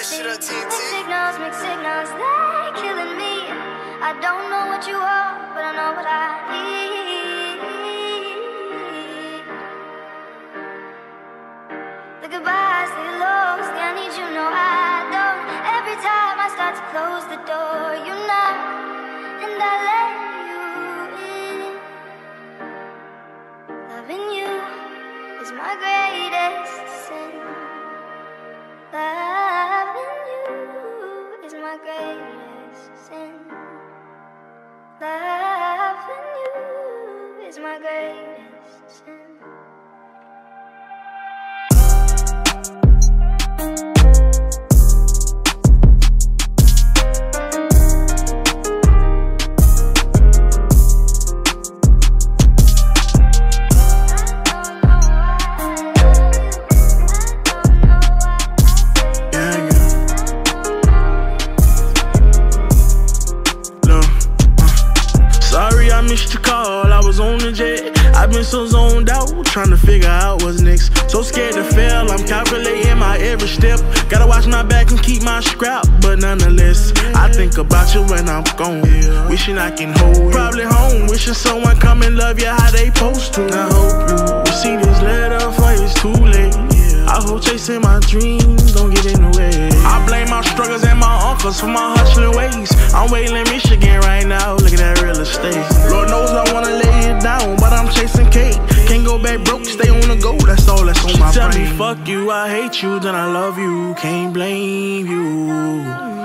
that shit up, TNT. Mixed signals, they're killing me. I don't know what you are, but I know what I need. The goodbyes, the hellos, the I need you, no I don't. Every time I start to close the door, you knock, and I let you in. Loving you is my greatest sin. Loving you is my greatest sin. Loving you is my greatest sin. Missed your call, I was on the jet. I've been so zoned out, trying to figure out what's next. So scared to fail, I'm calculating my every step. Gotta watch my back and keep my scrap, but nonetheless, I think about you when I'm gone. Wishing I can hold you. Probably home, wishing someone come and love you how they supposed to. I hope you see this letter before it's too late. I hope chasing my dreams don't get in the way. I blame my struggles and my uncles for my hustling ways. I'm waiting in Michigan right now, look at that real estate. Lord knows I wanna lay it down, but I'm chasing cake. Can't go back broke, stay on the go, that's all that's on my brain. She tell me fuck you, I hate you, then I love you, can't blame you.